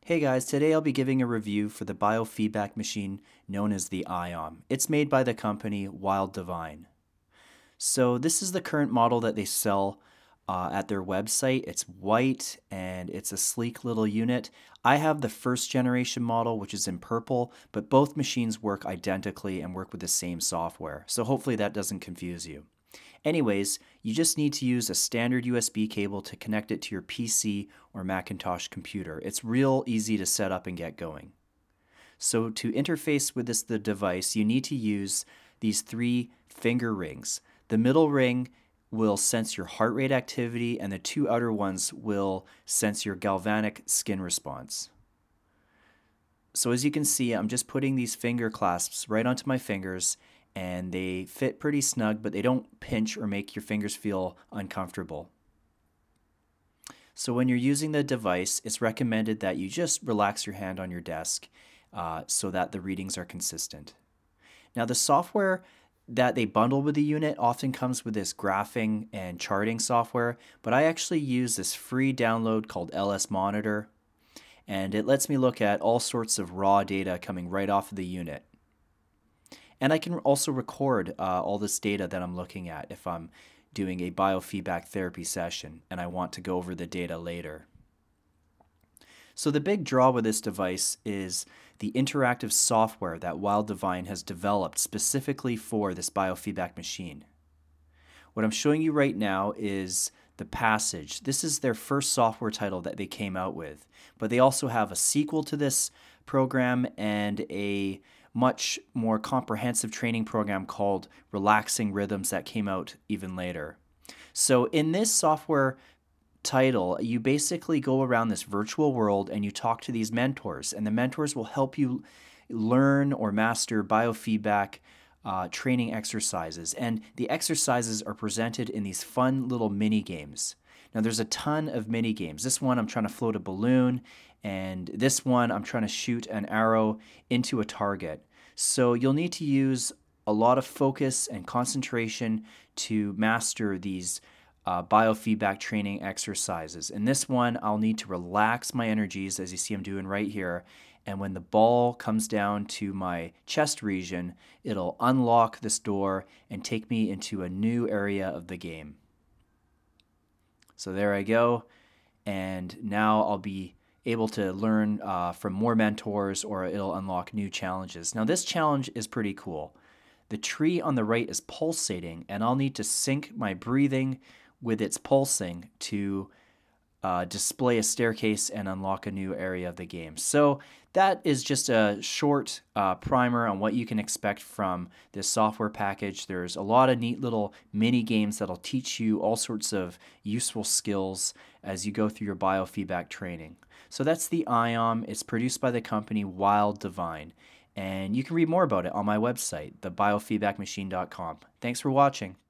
Hey guys, today I'll be giving a review for the biofeedback machine known as the IOM. It's made by the company Wild Divine. So this is the current model that they sell at their website. It's white and it's a sleek little unit. I have the first generation model, which is in purple, but both machines work identically and work with the same software. So hopefully that doesn't confuse you. Anyways, you just need to use a standard USB cable to connect it to your PC or Macintosh computer. It's real easy to set up and get going. So to interface with the device, you need to use these three finger rings. The middle ring will sense your heart rate activity, and the two outer ones will sense your galvanic skin response. So as you can see, I'm just putting these finger clasps right onto my fingers, and they fit pretty snug, but they don't pinch or make your fingers feel uncomfortable. So when you're using the device, it's recommended that you just relax your hand on your desk so that the readings are consistent. Now the software that they bundle with the unit often comes with this graphing and charting software, but I actually use this free download called LS Monitor, and it lets me look at all sorts of raw data coming right off of the unit. And I can also record all this data that I'm looking at if I'm doing a biofeedback therapy session and I want to go over the data later. So the big draw with this device is the interactive software that Wild Divine has developed specifically for this biofeedback machine. What I'm showing you right now is the Passage. This is their first software title that they came out with, but they also have a sequel to this program and a much more comprehensive training program called Relaxing Rhythms that came out even later. So in this software title, you basically go around this virtual world and you talk to these mentors, and the mentors will help you learn or master biofeedback training exercises. And the exercises are presented in these fun little mini games. Now there's a ton of mini games. This one I'm trying to float a balloon, and this one I'm trying to shoot an arrow into a target. So you'll need to use a lot of focus and concentration to master these biofeedback training exercises. In this one, I'll need to relax my energies, as you see I'm doing right here, and when the ball comes down to my chest region, it'll unlock this door and take me into a new area of the game. So there I go, and now I'll be able to learn from more mentors, or it'll unlock new challenges. Now this challenge is pretty cool. The tree on the right is pulsating, and I'll need to sync my breathing with its pulsing to display a staircase and unlock a new area of the game. So that is just a short primer on what you can expect from this software package. There's a lot of neat little mini games that'll teach you all sorts of useful skills as you go through your biofeedback training. So that's the IOM. It's produced by the company Wild Divine, and you can read more about it on my website, thebiofeedbackmachine.com. Thanks for watching.